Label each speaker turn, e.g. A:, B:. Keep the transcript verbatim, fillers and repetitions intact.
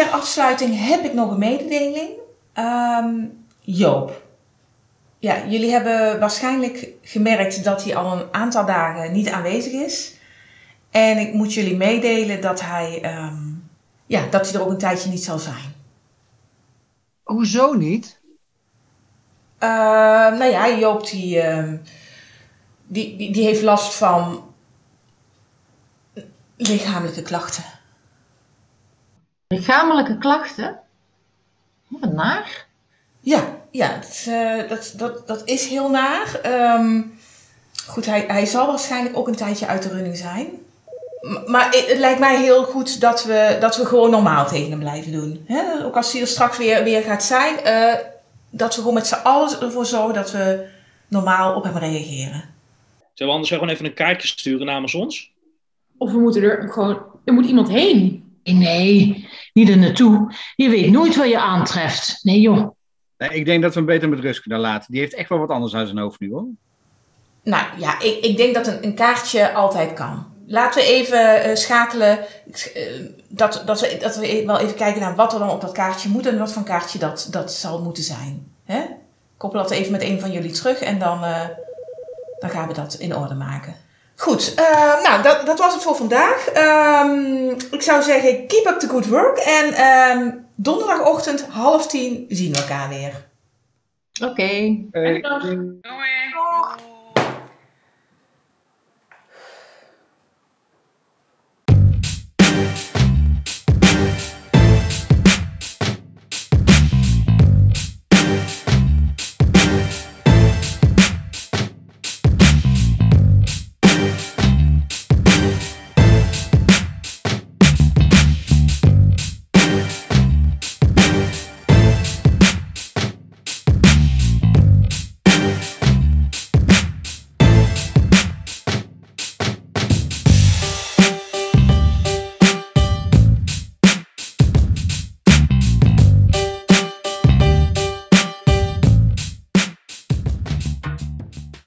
A: ter afsluiting heb ik nog een mededeling. Um, Joop. Ja, jullie hebben waarschijnlijk gemerkt dat hij al een aantal dagen niet aanwezig is. En ik moet jullie meedelen dat hij, um, ja, dat hij er ook een tijdje niet zal zijn.
B: Hoezo niet?
A: Uh, nou ja, Joop die, uh, die, die, die heeft last van lichamelijke klachten.
C: Lichamelijke klachten? Wat naar?
A: Ja, ja dat, uh, dat, dat, dat is heel naar. Um, goed, hij, hij zal waarschijnlijk ook een tijdje uit de running zijn. M- maar het, het lijkt mij heel goed dat we, dat we gewoon normaal tegen hem blijven doen. Hè? Ook als hij er straks weer, weer gaat zijn, uh, dat we gewoon met z'n allen ervoor zorgen dat we normaal op hem reageren.
D: Zullen we anders gewoon even een kaartje sturen namens ons?
C: Of we moeten er gewoon... Er moet iemand heen.
E: Nee, niet er naartoe. Je weet nooit wat je aantreft. Nee joh.
F: Nee, ik denk dat we hem beter met rust kunnen laten. Die heeft echt wel wat anders aan zijn hoofd nu hoor.
A: Nou ja, ik, ik denk dat een, een kaartje altijd kan. Laten we even uh, schakelen. Uh, dat, dat, we, dat we wel even kijken naar wat er dan op dat kaartje moet. En wat voor kaartje dat, dat zal moeten zijn. Hè? Koppel dat even met een van jullie terug. En dan, uh, dan gaan we dat in orde maken. Goed, uh, nou dat, dat was het voor vandaag. Um, ik zou zeggen, keep up the good work. En um, donderdagochtend half tien zien we elkaar weer.
C: Oké. Okay.
F: Hey.
C: Doei.
B: Doei.